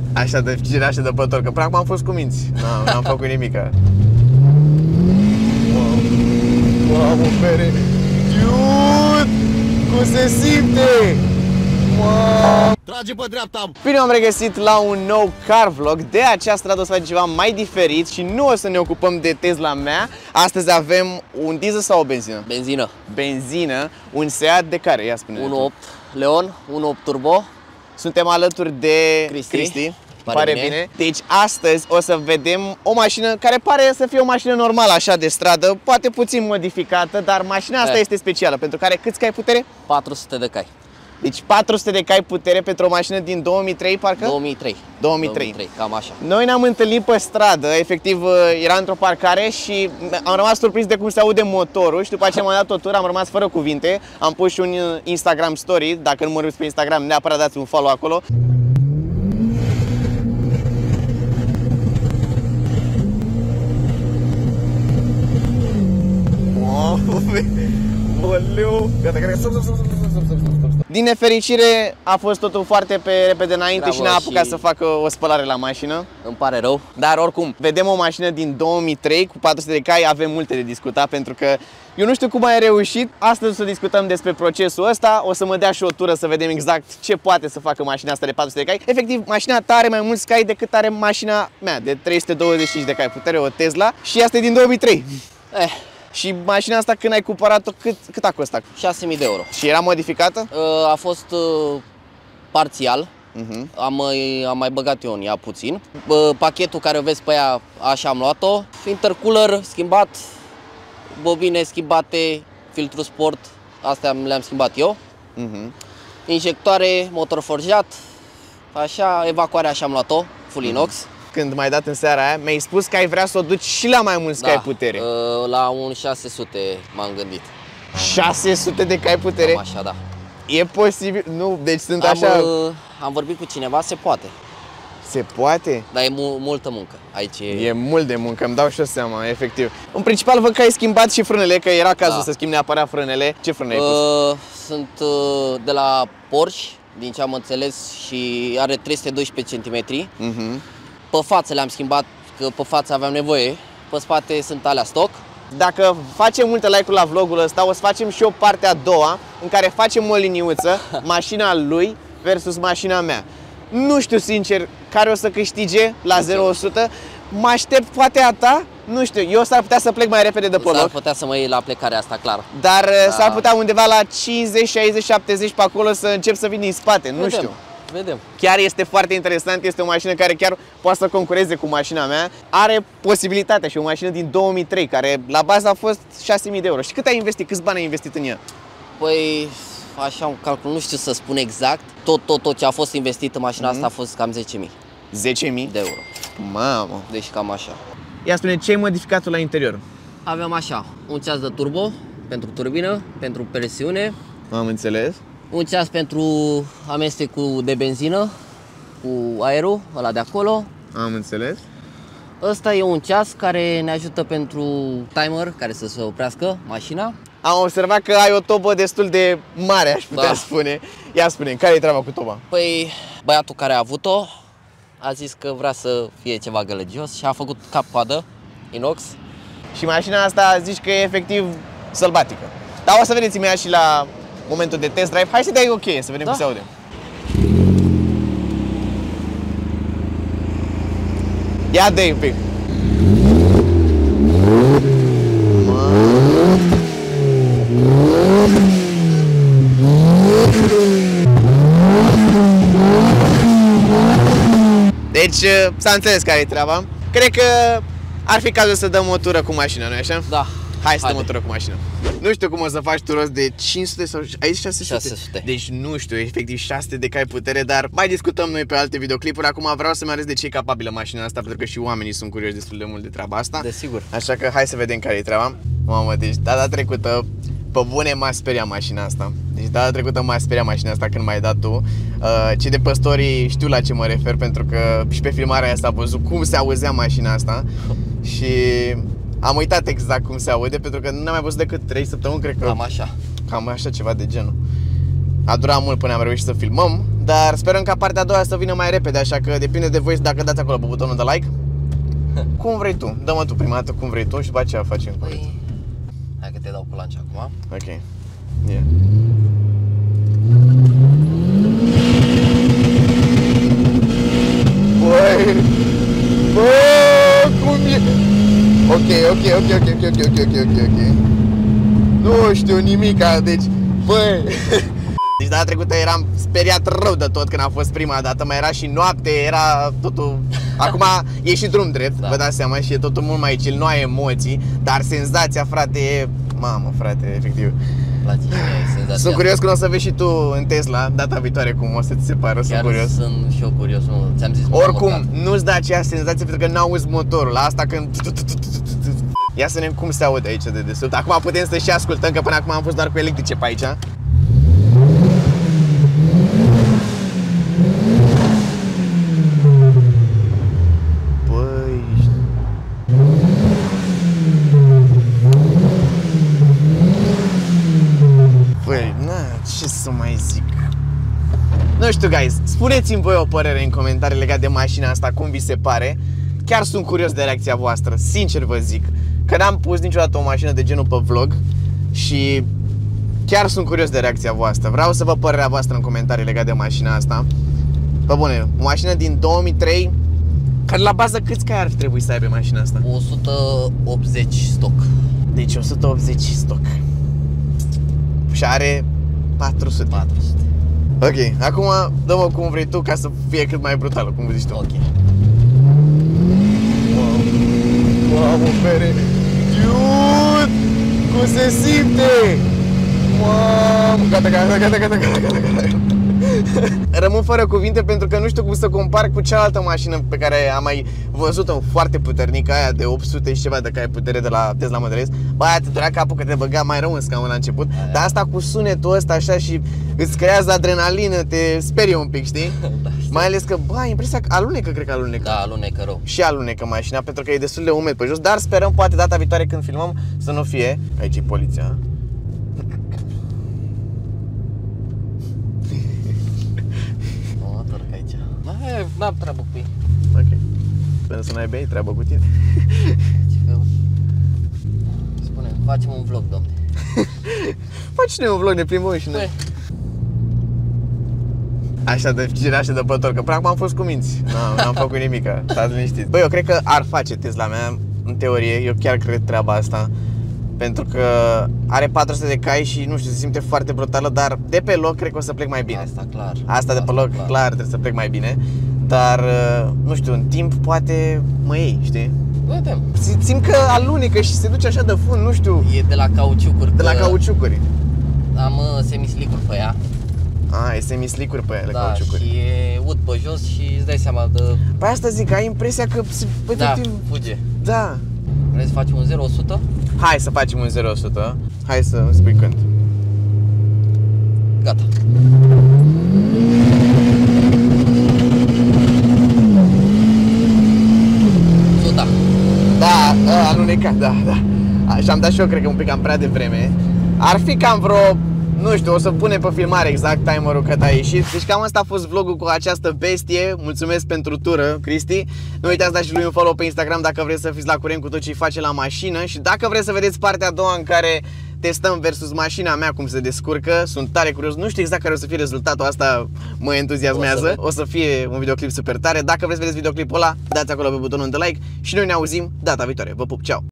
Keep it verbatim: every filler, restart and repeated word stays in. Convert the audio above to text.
Așa de gira, așa de pător, că practic am fost cu minți. N-am făcut nimica. Wow, wow, bere. Dude! Cum se simte? Wow! Trage pe dreapta! Bine, am regăsit la un nou car vlog. De această dată o să facem ceva mai diferit și nu o să ne ocupăm de Tesla mea. Astăzi avem un diesel sau o benzină? Benzină. Benzină, un Seat de care? Ia spune. unu virgulă opt Leon, unu virgulă opt Turbo. Suntem alături de Cristi. Cristi. Pare, pare bine. bine. Deci astăzi o să vedem o mașină care pare să fie o mașină normală, așa de stradă, poate puțin modificată, dar mașina asta e. este specială, pentru care câți cai putere? patru sute de cai. Deci patru sute de cai putere pentru o mașină din două mii trei, parcă? două mii trei. două mii trei. două mii trei, cam așa. Noi ne-am întâlnit pe stradă, efectiv era într-o parcare și am rămas surprins de cum se aude motorul și după aceea m-am dat o tură, am rămas fără cuvinte, am pus și un Instagram story, dacă nu mă urmăriți pe Instagram, neapărat dați un follow acolo. Din nefericire a fost totul foarte pe repede înainte. Bravo, și n-a apucat și... să facă o spălare la mașină. Îmi pare rău. Dar oricum, vedem o mașină din două mii trei cu patru sute de cai, avem multe de discutat pentru că eu nu știu cum ai reușit. Astăzi o să discutăm despre procesul ăsta, o să mă dea și o tură să vedem exact ce poate să facă mașina asta de patru sute de cai. Efectiv, mașina ta are mai mulți cai decât are mașina mea de trei sute douăzeci și cinci de cai putere, o Tesla, și asta e din două mii trei. Eh. Și mașina asta când ai cumpărat-o, cât, cât a costat? șase mii de euro. Și era modificată? A fost uh, parțial. Uh-huh. Am, mai, am mai băgat eu în ea puțin. Pachetul care o vezi pe ea, așa am luat-o. Intercooler schimbat, bobine schimbate, filtru sport, astea le-am schimbat eu. Uh-huh. Injectoare, motor forjat, așa, evacuarea așa am luat-o, full inox. Uh-huh. Când m-ai dat în seara aia, mi-ai spus că ai vrea să o duci și la mai mulți da, cai putere. La un șase sute m-am gândit. șase sute de cai putere? Cam așa, da. E posibil? Nu, deci sunt am, așa... Am vorbit cu cineva, se poate. Se poate? Dar e mu multă muncă. Aici e... E mult de muncă, îmi dau și o seama, efectiv. În principal văd că ai schimbat și frânele, că era cazul da. să schimbi neapărat frânele. Ce frâne ai pus? Uh, sunt uh, de la Porsche, din ce am înțeles, și are trei sute doisprezece centimetri. Uh-huh. Pe față le-am schimbat, că pe față aveam nevoie. Pe spate sunt alea stock. Dacă facem multe like-uri la vlogul ăsta, o să facem și o parte a doua, în care facem o liniuță, mașina lui versus mașina mea. Nu știu sincer care o să câștige la zero la o sută. Mă aștept poate a ta, nu știu, eu s-ar putea să plec mai repede de pe loc. S-ar putea să mă iei la plecarea asta, clar. Dar da. s-ar putea undeva la cincizeci, șaizeci, șaptezeci pe acolo să încep să vin din spate, nu Vedem. știu. Vedem. Chiar este foarte interesant, este o mașină care chiar poate să concureze cu mașina mea. Are posibilitatea și o mașină din două mii trei, care la bază a fost șase mii de euro. Și cât ai investit, câți bani ai investit în ea? Păi, așa un calcul, nu știu să spun exact. Tot, tot, tot ce a fost investit în mașina mm-hmm. asta a fost cam zece mii. zece mii de euro. Mamă! Deci cam așa. Ia spune, ce ai modificat la interior? Aveam așa, un ceas de turbo, pentru turbină, pentru presiune. Am înțeles. Un ceas pentru amestecul de benzină cu aerul, ăla de acolo. Am înțeles. Ăsta e un ceas care ne ajută pentru timer, care să se oprească mașina. Am observat că ai o tobă destul de mare, aș putea da. spune. Ia spune, care e treaba cu toba? Păi, băiatul care a avut-o a zis că vrea să fie ceva gălăgios și a făcut cap-coadă, inox. Și mașina asta zici că e efectiv sălbatică. Dar o să vedeți imediat și la momentul de test drive. Hai să dai ok, să vedem da. cum se aude. Ia dă-i un pic. Deci s-a înțeles care e treaba. Cred că ar fi cazul să dăm o tură cu mașina, nu-i așa? Da. Hai să dăm o tură cu mașina. Nu știu cum o să faci tu rost de cinci sute sau aici șase sute. șase sute. Deci nu știu, efectiv șase sute de cai putere, dar mai discutăm noi pe alte videoclipuri. Acum vreau să-mi arăt de ce e capabilă mașina asta, pentru că și oamenii sunt curioși destul de mult de treaba asta. Desigur. Așa că hai să vedem care e treaba. Mamă, deci data trecută, pe bune, m-a speriat mașina asta. Deci data trecută m-a speriat mașina asta când m-ai dat tu. Uh, cei de păstorii știu la ce mă refer, pentru că și pe filmarea aia s-a văzut cum se auzea mașina asta. Și am uitat exact cum se aude, pentru că nu am mai văzut decât trei săptămâni, cred că. Cam așa. Cam așa, ceva de genul. A durat mult până am reușit să filmăm, Dar sperăm ca partea a doua să vină mai repede, așa că depinde de voi dacă dați acolo pe butonul de like. Cum vrei tu, dă-mă tu prima dată cum vrei tu și după aceea facem. Păi, hai că te dau cu lunch acum. Ok. Yeah. Băi, bă, cum e? Ok, ok, ok, ok, ok, ok, ok, ok, ok. Nu știu nimica, deci, băi. Deci data trecută eram speriat rău de tot când a fost prima dată, mai era și noapte, era totul... Acum e și drum drept, da. Vă dați seama, și e totul mult mai chill, nu ai emoții, dar senzația, frate, e... Mamă, frate, efectiv. Place senzația. Sunt curios când o să vezi și tu în Tesla data viitoare cum o să ți se pară, sunt curios. Sunt și eu curios, nu, ți-am zis. Oricum, nu-ți da aceea senzație pentru că n-auzi motorul, la asta când... Ia să ne vedem cum se aude aici de desubt. Acum putem să și ascultăm, că până acum am fost doar cu electrice pe aici. Băi, na, ce să mai zic? Nu știu, guys, spuneți-mi voi o părere în comentarii legat de mașina asta, cum vi se pare. Chiar sunt curios de reacția voastră, sincer vă zic. Că n-am pus niciodată o mașină de genul pe vlog și chiar sunt curios de reacția voastră. Vreau să vă părerea voastră în comentarii legat de mașina asta. Pe bune, o mașină din două mii trei, care la bază câți cai ar trebui să aibă mașina asta? o sută optzeci stoc. Deci o sută optzeci stoc. Și are patru sute. patru sute. Ok, acum dă-mă cum vrei tu ca să fie cât mai brutală, cum zici tu. Ok. Wow, wow, bere. Dude, cum se simte? Mamă, gata, gata, gata, gata, gata, gata, gata. Rămân fără cuvinte pentru că nu știu cum să compar cu cealaltă mașină pe care am mai văzut-o, foarte puternică, aia de opt sute și ceva de cai putere de la Tesla Model S. Bă, aia te durea capul că te băga mai rău în scaun la început, aia. Dar asta cu sunetul ăsta așa și îți creează adrenalină, te sperie un pic, știi? Da, mai ales că, bă, impresia că alunecă, cred că alunecă. Da, alunecă rău. Și alunecă mașina pentru că e destul de umed pe jos, dar sperăm poate data viitoare când filmăm să nu fie. Aici e poliția. N-am treabă cu ei. Ok. Până să n-ai bei treabă cu tine. Spune, facem un vlog, domne. Faci-ne un vlog, ne plimbăm și noi. Așa de ficire, așa de pător, că până acum am fost cu minți. N-am făcut nimica, stați liniștiți. Băi, eu cred că ar face Tesla mea, în teorie, eu chiar cred treaba asta. Pentru că are patru sute de cai și, nu știu, se simte foarte brutală, dar de pe loc cred că o să plec mai bine. Asta clar. Asta de pe loc, clar, clar trebuie să plec mai bine. Dar, nu știu, în timp poate mă iei, știi? Vedem. Simt că alunecă și se duce așa de fund, nu știu. E de la cauciucuri. De la cauciucuri. Am uh, semislicuri pe ea. A, e semislicuri pe ea, de da, cauciucuri. Și e ud pe jos și îți dai seama de... Păi asta zic, ai impresia că... Bă, da, timp... fuge. Da. Vrei să facem un zero o sută? Hai să facem un zero o sută. Hai să îmi spui când. Gata. Suta. Da, a, alunecat, da, da. Și am dat și eu, cred că un pic cam prea devreme. Ar fi cam vreo, nu știu, o să punem pe filmare exact timerul cât a ieșit. Deci cam asta a fost vlogul cu această bestie. Mulțumesc pentru tură, Cristi. Nu uitați da și lui un follow pe Instagram dacă vreți să fiți la curent cu tot ce face la mașină. Și dacă vreți să vedeți partea a doua în care testăm versus mașina mea cum se descurcă, sunt tare curios. Nu știu exact care o să fie rezultatul, asta mă entuziasmează. O să fie un videoclip super tare. Dacă vreți să vedeți videoclipul ăla, dați acolo pe butonul de like și noi ne auzim data viitoare. Vă pup, ceau!